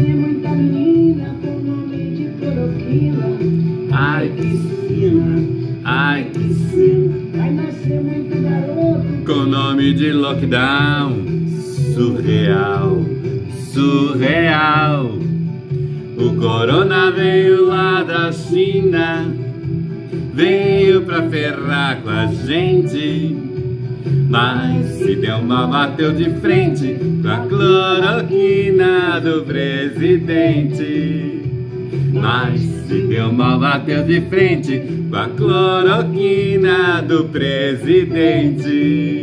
nascer muita menina com nome de cloroquina. Ai, piscina, ai, piscina. Vai nascer muito garoto Com nome de lockdown. Surreal, surreal. O corona veio lá da China, veio pra ferrar com a gente. Mas se deu mal, bateu de frente com a cloroquina do presidente. Mas se deu mal, bateu de frente com a cloroquina do presidente.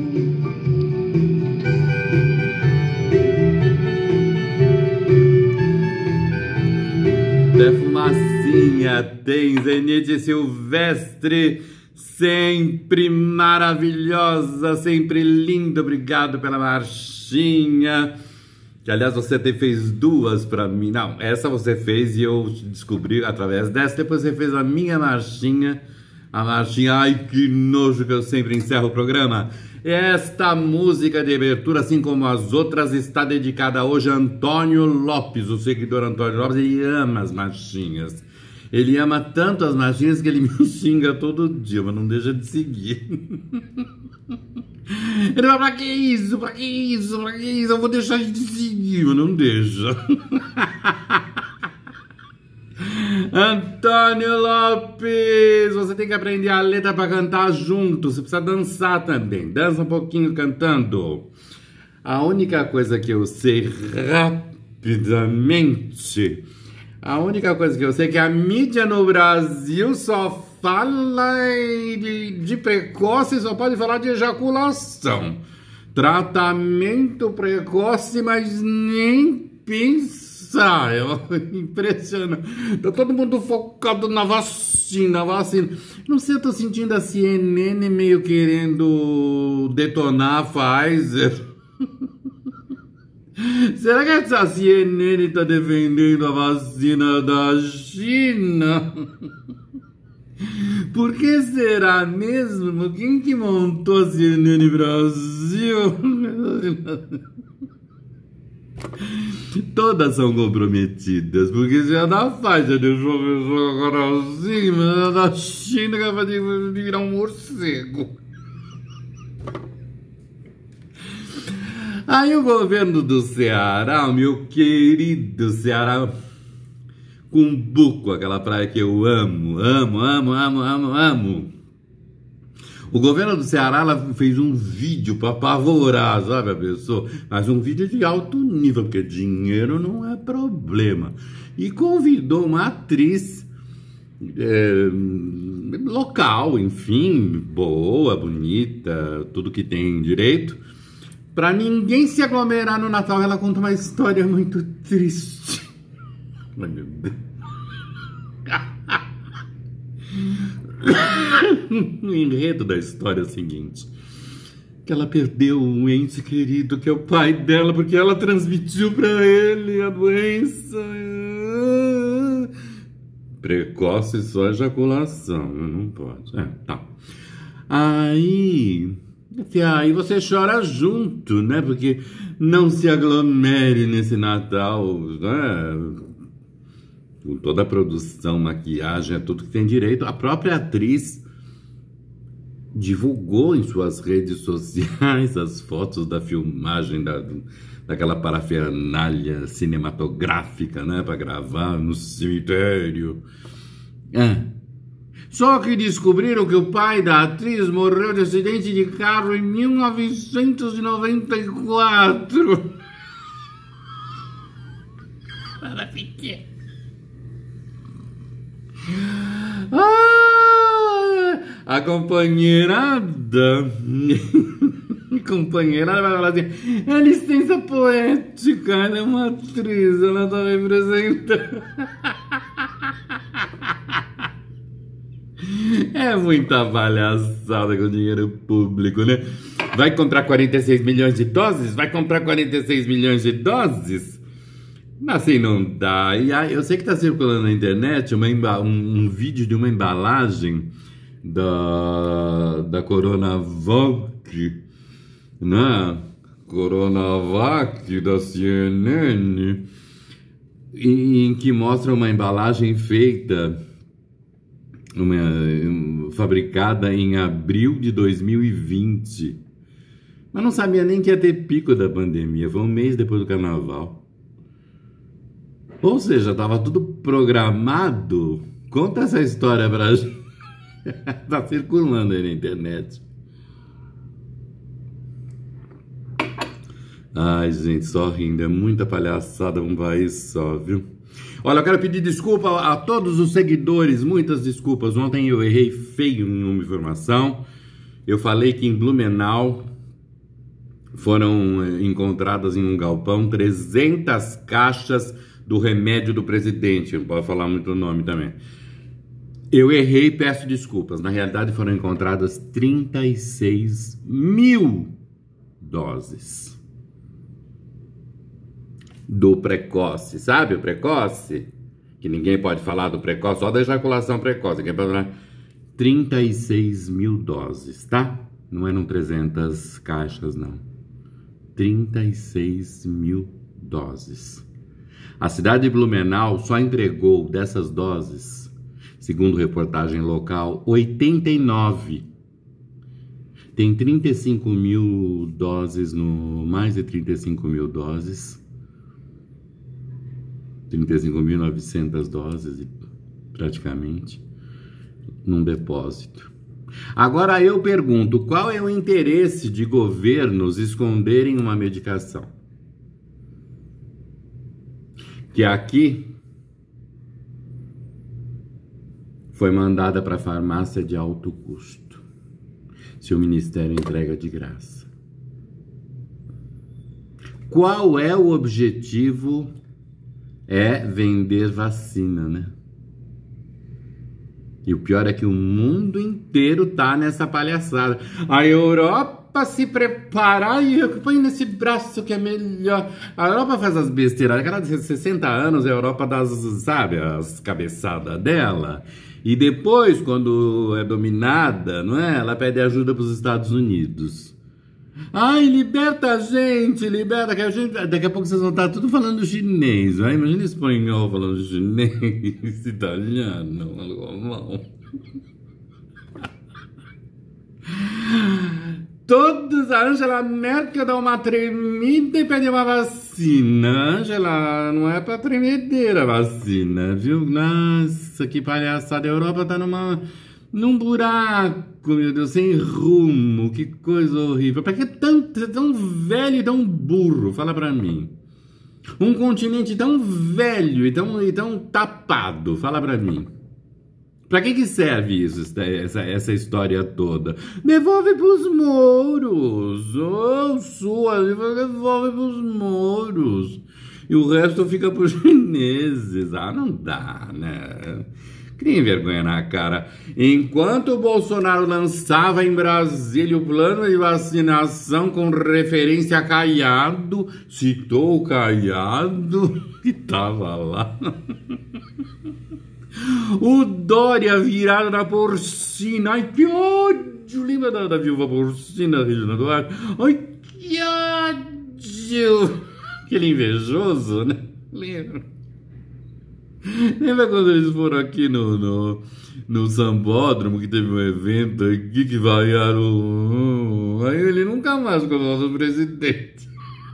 Tem fumacinha, tem Zenite Silvestre, sempre maravilhosa, sempre linda. Obrigado pela marchinha. Que aliás você até fez duas pra mim. Não, essa você fez e eu descobri através dessa. Depois você fez a minha marchinha. A marchinha, ai que nojo que eu sempre encerro o programa. Esta música de abertura, assim como as outras, está dedicada hoje a Antônio Lopes. O seguidor Antônio Lopes, ele ama as marchinhas. Ele ama tanto as marchinhas que ele me xinga todo dia, mas não deixa de seguir. Ele fala, pra que isso? Pra que isso? Pra que isso? Eu vou deixar de seguir, mas não deixa. Antônio Lopes, você tem que aprender a letra para cantar junto. Você precisa dançar também. Dança um pouquinho cantando. A única coisa que eu sei rapidamente, a única coisa que eu sei é que a mídia no Brasil só fala de precoce, só pode falar de ejaculação. Tratamento precoce, mas nem pensar. É impressionante. Tá todo mundo focado na vacina, vacina. Não sei, eu tô sentindo a CNN meio querendo detonar a Pfizer. Será que essa CNN tá defendendo a vacina da China? Por que será mesmo? Quem que montou a CNN Brasil? Todas são comprometidas, porque se a da Pfizer deixou a pessoa agora assim, mas a da China que vai virar um morcego. Aí o governo do Ceará, o meu querido Ceará, Cumbuco, aquela praia que eu amo. O governo do Ceará ela fez um vídeo para apavorar, sabe, a pessoa? Mas um vídeo de alto nível, porque dinheiro não é problema. E convidou uma atriz local, enfim, boa, bonita, tudo que tem direito, para ninguém se aglomerar no Natal. Ela conta uma história muito triste. Ai, meu Deus. O enredo da história é o seguinte: que ela perdeu um ente querido que é o pai dela, porque ela transmitiu para ele a doença precoce, só ejaculação, não pode. Tá. Aí você chora junto, né? Porque não se aglomere nesse Natal, né? Com toda a produção, maquiagem, é tudo que tem direito. A própria atriz divulgou em suas redes sociais as fotos da filmagem daquela parafernália cinematográfica, né, para gravar no cemitério. Só que descobriram que o pai da atriz morreu de acidente de carro em 1994. Para pequeno. A companheirada vai falar assim: é licença poética, ela é uma atriz, ela tá representando. É muita palhaçada com dinheiro público, né? Vai comprar 46 milhões de doses? Vai comprar 46 milhões de doses? Assim não dá. E aí, eu sei que está circulando na internet um vídeo de uma embalagem da Coronavac, né? Coronavac da CNN. em que mostra uma embalagem feita, fabricada em abril de 2020. Mas não sabia nem que ia ter pico da pandemia, foi um mês depois do carnaval. Ou seja, estava tudo programado. Conta essa história pra gente. Tá circulando aí na internet. Ai, gente, só rindo. É muita palhaçada um país só, viu? Olha, eu quero pedir desculpa a todos os seguidores. Muitas desculpas. Ontem eu errei feio em uma informação. Eu falei que em Blumenau foram encontradas em um galpão 300 caixas do remédio do presidente. Não pode falar muito o nome também. Eu errei e peço desculpas. Na realidade foram encontradas 36 mil doses do precoce. Sabe o precoce? Que ninguém pode falar do precoce, só da ejaculação precoce. Ninguém pode falar. 36 mil doses, tá? Não eram 300 caixas, não. 36 mil doses. A cidade de Blumenau só entregou dessas doses, segundo reportagem local, 89. Tem 35 mil doses, mais de 35 mil doses. 35.900 doses, praticamente, num depósito. Agora eu pergunto, qual é o interesse de governos esconderem uma medicação? Que aqui foi mandada para a farmácia de alto custo, se o Ministério entrega de graça. Qual é o objetivo? É vender vacina, né? E o pior é que o mundo inteiro tá nessa palhaçada. A Europa se prepara e põe nesse braço que é melhor. A Europa faz as besteiras. A cada 60 anos a Europa dá, sabe, as cabeçadas dela. E depois, quando é dominada, não é? Ela pede ajuda para os Estados Unidos. Ai, liberta a gente, liberta que a gente... Daqui a pouco vocês vão estar tudo falando chinês, vai? Imagina espanhol falando chinês, italiano, alemão. Todos, a Angela Merkel dá uma tremida e pede uma vacina. Angela, não é pra tremedeira a vacina, viu? Nossa, que palhaçada. A Europa tá num buraco, meu Deus, sem rumo, que coisa horrível. Pra que tão velho e tão burro? Fala pra mim. Um continente tão velho e tão tapado, fala pra mim. Pra que serve isso, essa história toda? Devolve pros mouros, devolve pros mouros. E o resto fica pros chineses. Ah, não dá, né? Cria vergonha na cara. Enquanto o Bolsonaro lançava em Brasília o plano de vacinação com referência a Caiado, citou o Caiado que tava lá. O Dória virado na porcina. Ai, que ódio! Lembra da viúva porcina, Regina Duarte? Ai, que ódio! Aquele invejoso, né? Lembra quando eles foram aqui no Sambódromo, que teve um evento aqui que vaiaram? Aí ele nunca mais ficou nosso presidente.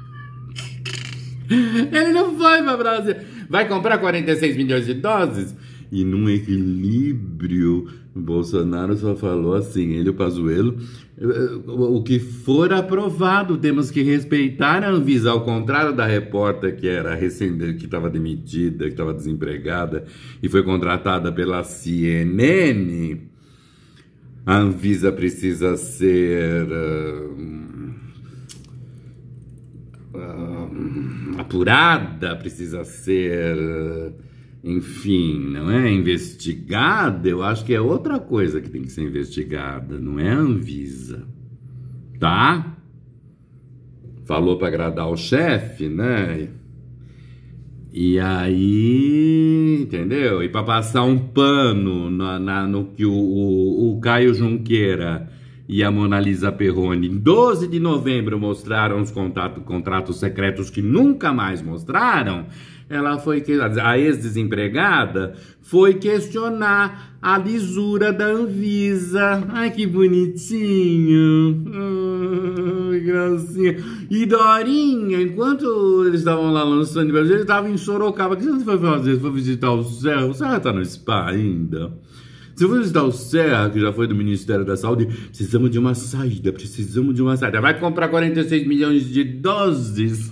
Ele não foi pra Brasília. Vai comprar 46 milhões de doses? E num equilíbrio, o Bolsonaro só falou assim, ele e o Pazuello, o que for aprovado, temos que respeitar a Anvisa, ao contrário da repórter que estava demitida, que estava desempregada e foi contratada pela CNN. A Anvisa precisa ser apurada, precisa ser... enfim, não é investigada. Eu acho que é outra coisa que tem que ser investigada, não é a Anvisa, tá? Falou para agradar o chefe, né? E aí, entendeu? E para passar um pano no que o Caio Junqueira e a Mona Lisa Perrone, em 12 de novembro, mostraram os contratos secretos que nunca mais mostraram, ela foi, a ex-desempregada, foi questionar a lisura da Anvisa. Ai, que bonitinho. Ai, gracinha. E Dorinha, enquanto eles estavam lá lançando, ele estava em Sorocaba. O que você foi fazer? Foi visitar o Serra? O Serra tá no spa ainda? Se eu for visitar o Serra, que já foi do Ministério da Saúde, precisamos de uma saída, precisamos de uma saída. Vai comprar 46 milhões de doses.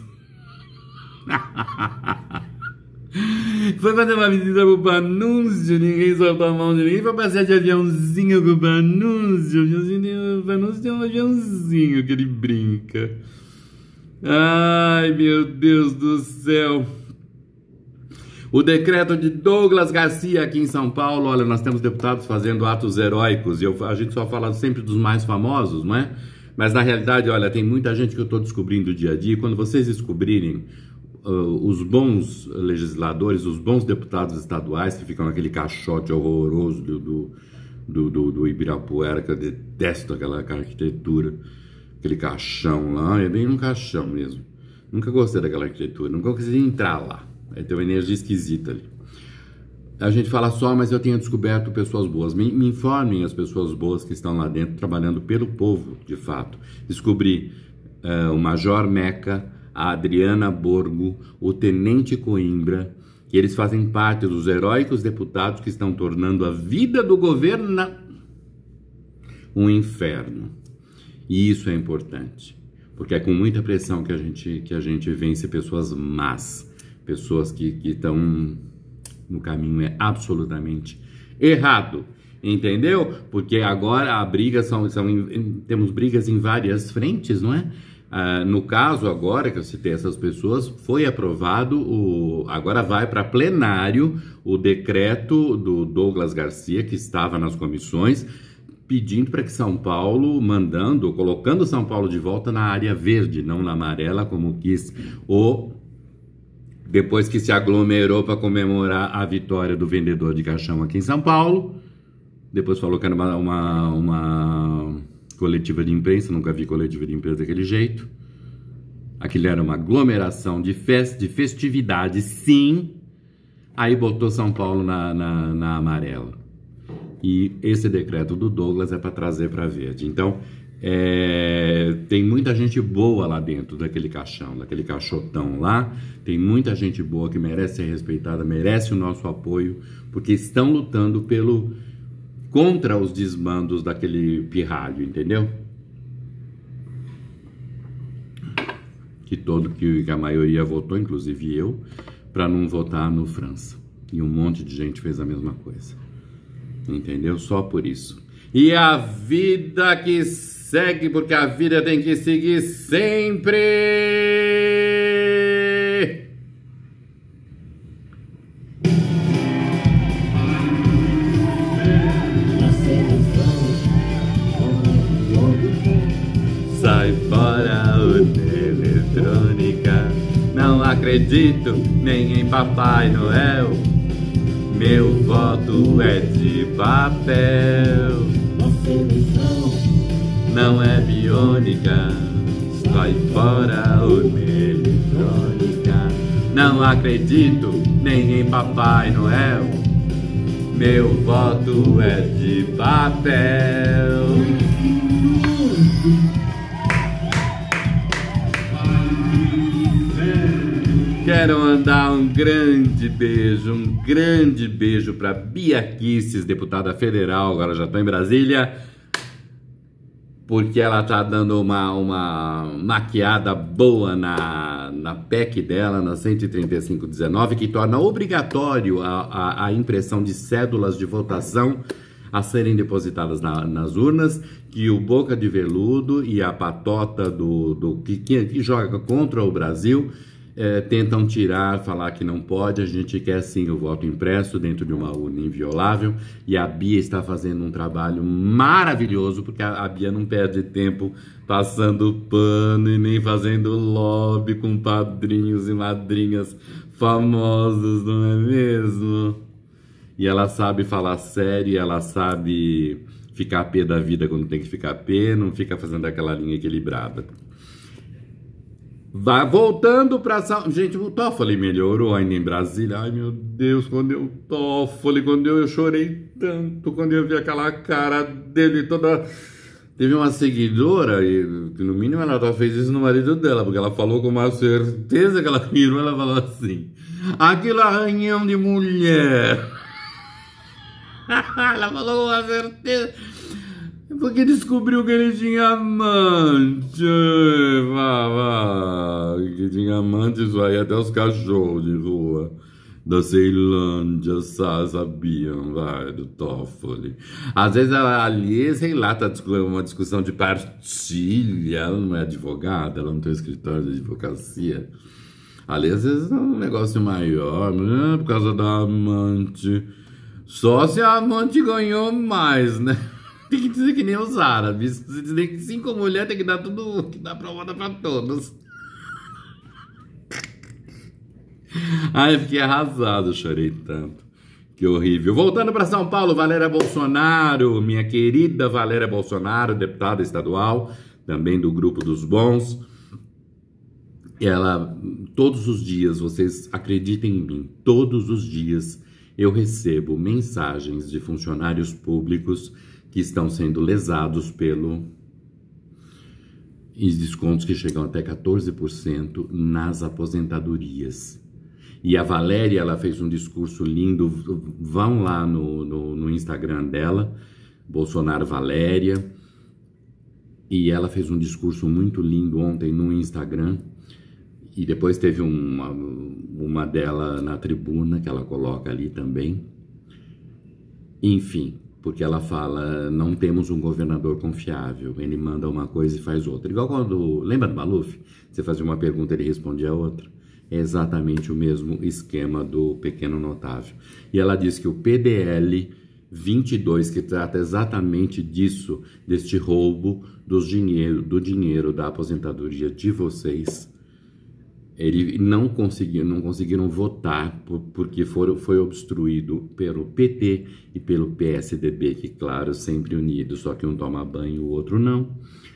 Foi fazer uma visita pro Panúncio, ninguém soltou a mão de ninguém, foi passear de aviãozinho com o Panúncio. O Panúncio tem um aviãozinho que ele brinca. Ai, meu Deus do céu. O decreto de Douglas Garcia aqui em São Paulo, olha, nós temos deputados fazendo atos heróicos, e a gente só fala sempre dos mais famosos, não é? Mas na realidade, olha, tem muita gente que eu estou descobrindo dia a dia, e quando vocês descobrirem os bons legisladores, os bons deputados estaduais que ficam naquele caixote horroroso do Ibirapuera, que eu detesto aquela arquitetura, aquele caixão lá, é bem um caixão mesmo. Nunca gostei daquela arquitetura, nunca consegui entrar lá. Aí tem uma energia esquisita ali. A gente fala só, mas eu tenho descoberto pessoas boas. Me informem as pessoas boas que estão lá dentro, trabalhando pelo povo, de fato. Descobri o Major Meca, a Adriana Borgo, o Tenente Coimbra, que eles fazem parte dos heróicos deputados que estão tornando a vida do governo um inferno. E isso é importante, porque é com muita pressão que a gente vence pessoas más, pessoas que estão no caminho absolutamente errado, entendeu? Porque agora a briga temos brigas em várias frentes, não é? No caso agora que eu citei essas pessoas, foi aprovado, agora vai para plenário o decreto do Douglas Garcia, que estava nas comissões, pedindo para que São Paulo, colocando São Paulo de volta na área verde, não na amarela, como quis depois que se aglomerou para comemorar a vitória do vendedor de caixão aqui em São Paulo. Depois falou que era uma coletiva de imprensa, nunca vi coletiva de imprensa daquele jeito. Aquilo era uma aglomeração de festividade, sim. Aí botou São Paulo na amarela. E esse decreto do Douglas é para trazer para verde. Então, tem muita gente boa lá dentro daquele caixão, daquele caixotão lá. Tem muita gente boa que merece ser respeitada, merece o nosso apoio, porque estão lutando contra os desmandos daquele pirralho, entendeu? Que a maioria votou, inclusive eu, para não votar no França. E um monte de gente fez a mesma coisa. Entendeu? Só por isso. E a vida que segue, porque a vida tem que seguir sempre. Sai fora, eletrônica. Não acredito nem em Papai Noel. Meu voto é de papel. Não é biônica. Sai fora, eletrônica. Não acredito nem em Papai Noel. Meu voto é de papel. Quero mandar um grande beijo para Bia Kicis, deputada federal, agora já estou em Brasília, porque ela está dando uma maquiada boa na PEC dela, na 13519, que torna obrigatório a impressão de cédulas de votação a serem depositadas nas urnas, que o Boca de Veludo e a patota que joga contra o Brasil tentam falar que não pode. A gente quer sim o voto impresso dentro de uma urna inviolável, e a Bia está fazendo um trabalho maravilhoso, porque a Bia não perde tempo passando pano e nem fazendo lobby com padrinhos e madrinhas famosos, não é mesmo? E ela sabe falar sério, ela sabe ficar pé da vida quando tem que ficar pé, não fica fazendo aquela linha equilibrada. Voltando para São... Gente, o Toffoli melhorou ainda em Brasília. Ai, meu Deus, quando eu chorei tanto quando eu vi aquela cara dele toda... Teve uma seguidora, e no mínimo ela fez isso no marido dela, porque ela falou com uma certeza que ela virou, ela falou assim: aquele arranhão de mulher. Ela falou com uma certeza, porque descobriu que ele tinha amante. Que tinha amante, isso aí até os cachorros de rua da Ceilândia sabiam, vai, do Toffoli. Às vezes ela ali, sei lá, tá uma discussão de partilha, ela não é advogada, ela não tem escritório de advocacia. Ali, às vezes, é um negócio maior, né, por causa da amante. Só se a amante ganhou mais, né? Tem que dizer que nem os árabes. Se dizer que 5 mulheres tem que dar tudo, que dá prova pra todos. Ai, eu fiquei arrasado, chorei tanto. Que horrível. Voltando para São Paulo, Valéria Bolsonaro, minha querida Valéria Bolsonaro, deputada estadual, também do Grupo dos Bons. Ela, todos os dias, vocês acreditem em mim, todos os dias eu recebo mensagens de funcionários públicos que estão sendo lesados e descontos que chegam até 14% nas aposentadorias. E a Valéria, ela fez um discurso lindo, vão lá no Instagram dela, Bolsonaro Valéria, e ela fez um discurso muito lindo ontem no Instagram, e depois teve uma dela na tribuna, que ela coloca ali também. Enfim, porque ela fala, não temos um governador confiável, ele manda uma coisa e faz outra. Igual quando, lembra do Maluf? Você fazia uma pergunta e ele respondia a outra. É exatamente o mesmo esquema do pequeno notável. E ela diz que o PDL 22, que trata exatamente disso, deste roubo do dinheiro da aposentadoria de vocês, ele não conseguiram votar porque foi obstruído pelo PT e pelo PSDB, que, claro, sempre unidos, só que um toma banho e o outro não.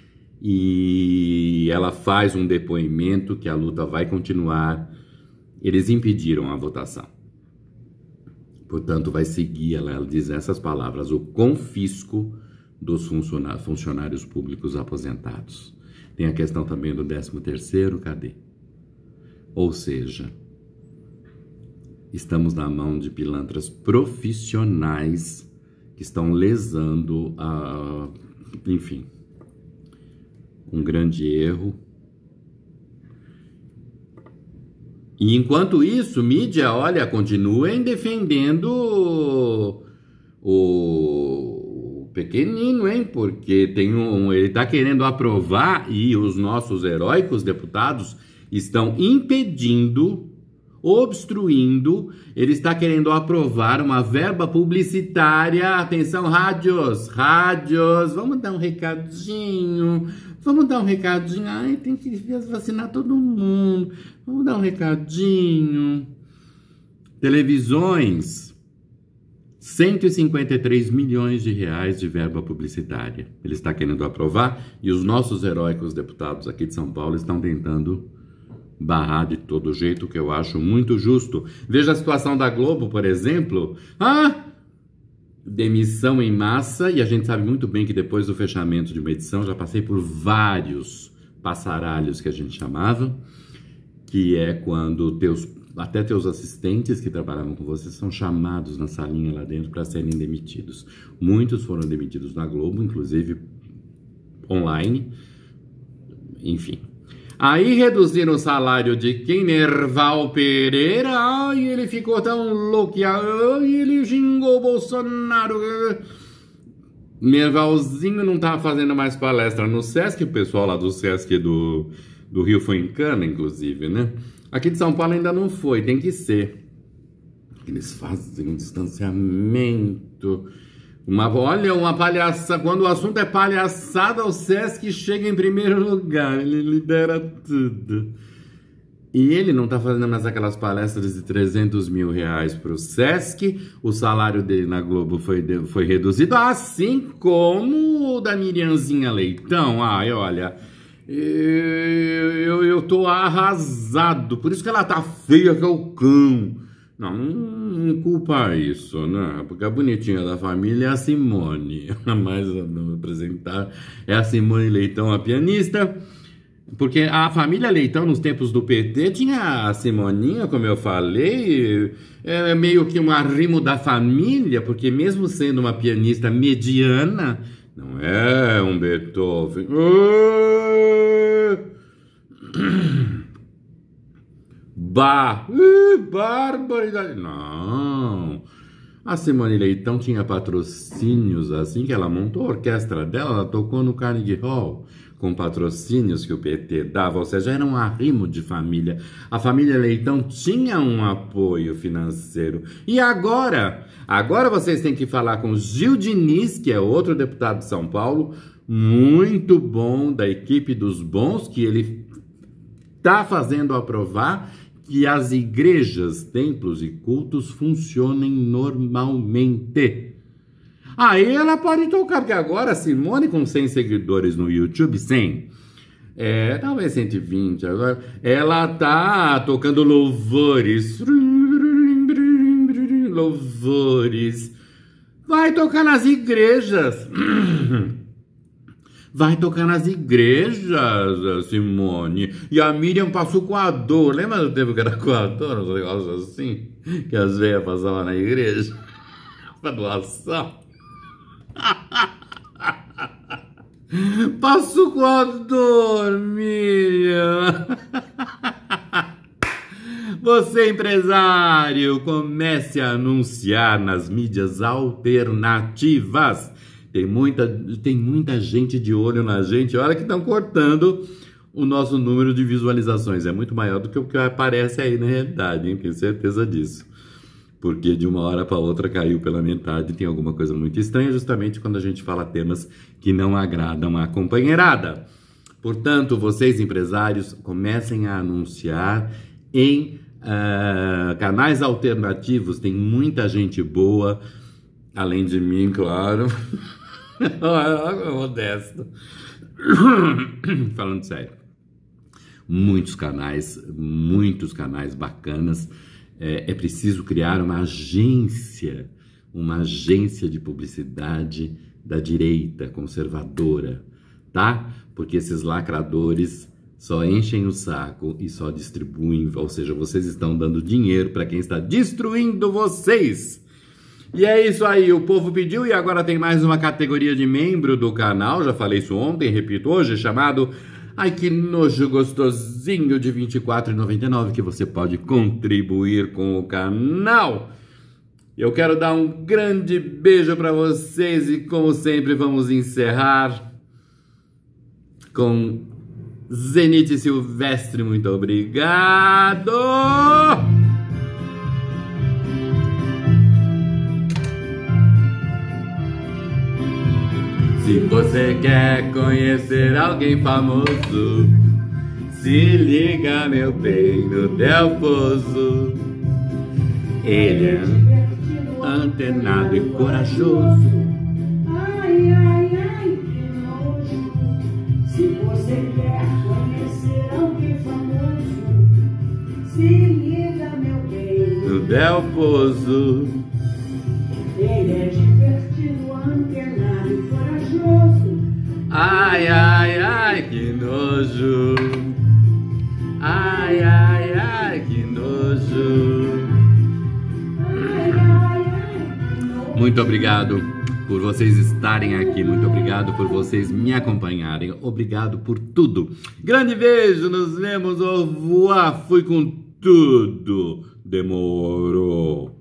E ela faz um depoimento que a luta vai continuar. Eles impediram a votação. Portanto, vai seguir, ela diz essas palavras, o confisco dos funcionários públicos aposentados. Tem a questão também do 13º, cadê? Ou seja, estamos na mão de pilantras profissionais que estão lesando enfim, um grande erro. E enquanto isso, mídia, olha, continuem defendendo o pequenino, hein? Porque ele está querendo aprovar e os nossos heróicos deputados estão impedindo, obstruindo. Ele está querendo aprovar uma verba publicitária. Atenção, rádios, vamos dar um recadinho. Ai, tem que vacinar todo mundo. Vamos dar um recadinho. Televisões, 153 milhões de reais de verba publicitária. Ele está querendo aprovar e os nossos heróicos deputados aqui de São Paulo estão tentando barrar de todo jeito, que eu acho muito justo. Veja a situação da Globo, por exemplo. Demissão em massa, e a gente sabe muito bem que depois do fechamento de uma edição, já passei por vários passaralhos que a gente chamava, que é quando até teus assistentes que trabalhavam com você são chamados na salinha lá dentro para serem demitidos. Muitos foram demitidos na Globo, inclusive online, enfim. Aí reduziram o salário de quem? Nerval Pereira. Ai, ele ficou tão louco. Ai, ele xingou o Bolsonaro. Nervalzinho não tá fazendo mais palestra no Sesc. O pessoal lá do Sesc do Rio foi em Cana, inclusive, né? Aqui de São Paulo ainda não foi, tem que ser. Eles fazem um distanciamento. Olha, uma palhaçada. Quando o assunto é palhaçada, o Sesc chega em primeiro lugar. Ele lidera tudo. E ele não tá fazendo mais aquelas palestras de 300 mil reais pro Sesc. O salário dele na Globo foi reduzido, assim como o da Miriamzinha Leitão. Ai, olha, eu tô arrasado. Por isso que ela tá feia que é o cão. Não culpa isso, né? Porque a bonitinha da família é a Simone. A mais apresentar é a Simone Leitão, a pianista. Porque a família Leitão, nos tempos do PT, tinha a Simoninha, como eu falei, é meio que um arrimo da família, porque mesmo sendo uma pianista mediana, não é um Beethoven. Barbaridade. Não. A Simone Leitão tinha patrocínios assim que ela montou a orquestra dela, ela tocou no Carnegie Hall com patrocínios que o PT dava, ou seja, era um arrimo de família. A família Leitão tinha um apoio financeiro. E agora vocês têm que falar com Gil Diniz, que é outro deputado de São Paulo, muito bom, da equipe dos bons, que ele está fazendo aprovar que as igrejas, templos e cultos funcionem normalmente. Aí ela pode tocar, porque agora a Simone com 100 seguidores no YouTube, 100, talvez 120 agora, ela tá tocando louvores, vai tocar nas igrejas, vai tocar nas igrejas, Simone. E a Miriam passou coador, lembra do tempo que era coador, uns negócios assim, que as velhas passavam na igreja, pra doação? Passo com a dor, Miriam. Você, empresário, comece a anunciar nas mídias alternativas. Tem muita gente de olho na gente. Olha que estão cortando o nosso número de visualizações. É muito maior do que o que aparece aí na realidade, hein? Tenho certeza disso. Porque de uma hora para outra caiu pela metade, tem alguma coisa muito estranha, justamente quando a gente fala temas que não agradam a companheirada. Portanto, vocês empresários, comecem a anunciar em canais alternativos, tem muita gente boa, além de mim, claro. Modesto. Falando sério. Muitos canais bacanas. É preciso criar uma agência de publicidade da direita conservadora, tá? Porque esses lacradores só enchem o saco e só distribuem, ou seja, vocês estão dando dinheiro para quem está destruindo vocês. E é isso aí, o povo pediu e agora tem mais uma categoria de membro do canal, já falei isso ontem, repito hoje, chamado Ai Que Nojo Gostosinho de R$ 24,99, que você pode contribuir com o canal. Eu quero dar um grande beijo para vocês e, como sempre, vamos encerrar com Zenith Silvestre. Muito obrigado! Se você quer conhecer alguém famoso, se liga, meu bem, no Delposo. Ele é antenado e corajoso. Ai, ai, ai, que nojo. Se você quer conhecer alguém famoso, se liga, meu bem, No Delposo. ele é divertido, antenado e corajoso. Ai, ai, ai, que nojo. Ai, ai, ai, que nojo. Ai, ai, ai, que nojo. Muito obrigado por vocês estarem aqui. Muito obrigado por vocês me acompanharem. Obrigado por tudo. Grande beijo, nos vemos. Au revoir. Fui com tudo. Demorou.